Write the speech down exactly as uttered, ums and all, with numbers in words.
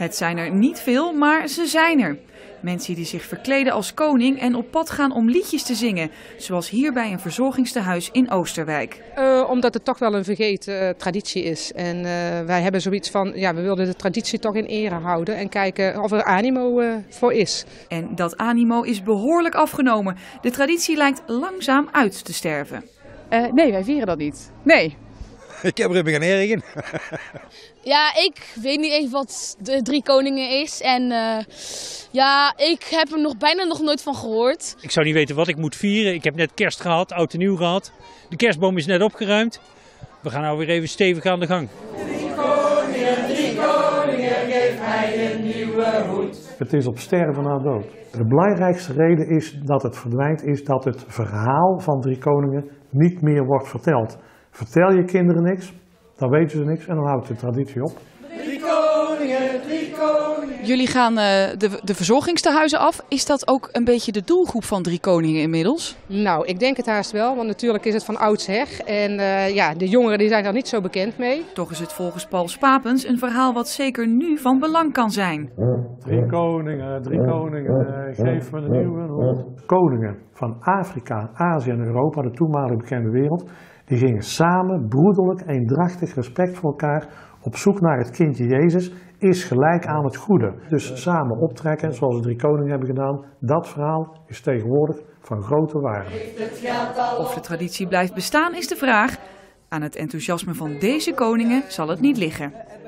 Het zijn er niet veel, maar ze zijn er. Mensen die zich verkleden als koning en op pad gaan om liedjes te zingen. Zoals hier bij een verzorgingstehuis in Oosterwijk. Uh, omdat het toch wel een vergeten uh, traditie is. En uh, wij hebben zoiets van, ja, we wilden de traditie toch in ere houden. En kijken of er animo uh, voor is. En dat animo is behoorlijk afgenomen. De traditie lijkt langzaam uit te sterven. Uh, nee, wij vieren dat niet. Nee. Ik heb er geen erg in. Ja, ik weet niet echt wat de Drie Koningen is. En uh, ja, ik heb er nog bijna nog nooit van gehoord. Ik zou niet weten wat ik moet vieren. Ik heb net kerst gehad, oud en nieuw gehad. De kerstboom is net opgeruimd. We gaan nou weer even stevig aan de gang. Drie koningen, drie koningen, geef mij een nieuwe hoed. Het is op sterven na dood. De belangrijkste reden is dat het verdwijnt, is dat het verhaal van Drie Koningen niet meer wordt verteld. Vertel je kinderen niks, dan weten ze niks en dan houdt de traditie op. Drie koningen, drie koningen. Jullie gaan uh, de, de verzorgingstehuizen af. Is dat ook een beetje de doelgroep van Drie Koningen inmiddels? Nou, ik denk het haast wel, want natuurlijk is het van oudsher. En uh, ja, de jongeren die zijn daar niet zo bekend mee. Toch is het volgens Paul Spapens een verhaal wat zeker nu van belang kan zijn. Drie koningen, drie koningen, geef me een nieuwe hoed. Koningen van Afrika, Azië en Europa, de toenmalige bekende wereld, die gingen samen, broederlijk, eendrachtig, respect voor elkaar, op zoek naar het kindje Jezus, is gelijk aan het goede. Dus samen optrekken, zoals de Drie Koningen hebben gedaan, dat verhaal is tegenwoordig van grote waarde. Of de traditie blijft bestaan is de vraag. Aan het enthousiasme van deze koningen zal het niet liggen.